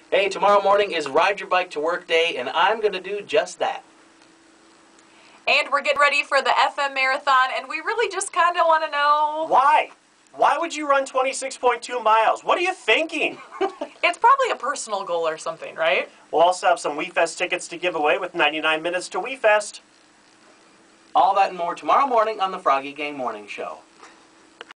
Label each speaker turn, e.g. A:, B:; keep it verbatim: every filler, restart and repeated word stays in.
A: Hey, tomorrow morning is Ride Your Bike to Work Day, and I'm going to do just that.
B: And we're getting ready for the F M Marathon, and we really just kind of want to know...
C: Why? Why would you run twenty-six point two miles? What are you thinking?
B: It's probably a personal goal or something, right?
C: We'll also have some WeFest tickets to give away with ninety-nine minutes to WeFest.
A: All that and more tomorrow morning on the Froggy Gang Morning Show.